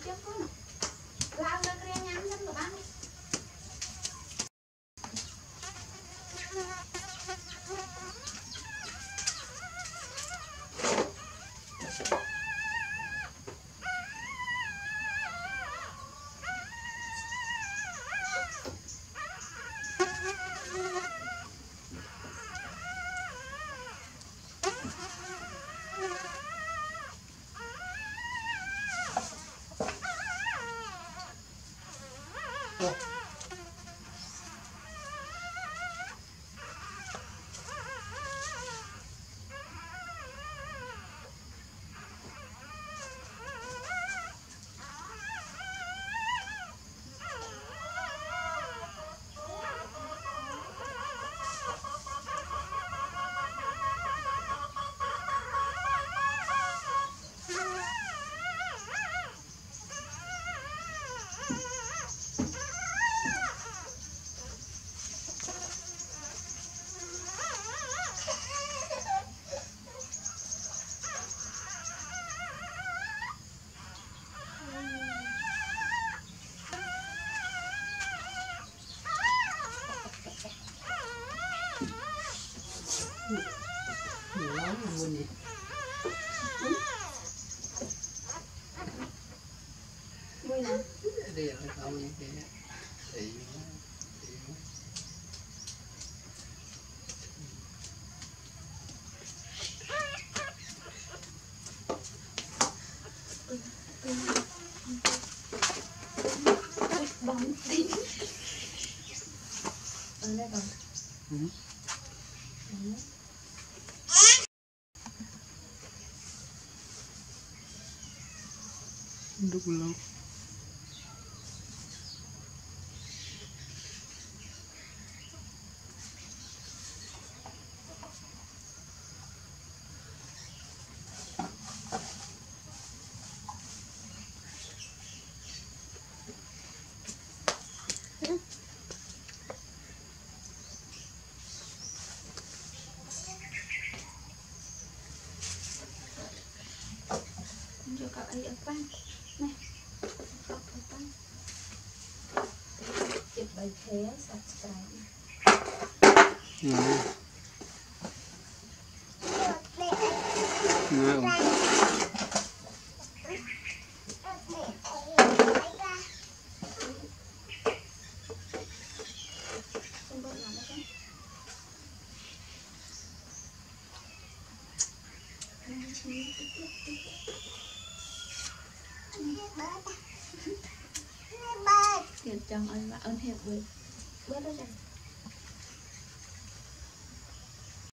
trước nữa. Lao ra kia nhắm chấm của bác. Nhiều lắm luôn gì. Vui lắm. Đi là không như thế. Thì Bóng tí. Ở đây bóng. đúc lâu. Cho cậu ấy ở quanh. Này. Cậu ở quanh. Chụp bài thế subscribe. Thiệt chồng ơi mà ơn thiệt với bớt đó rồi.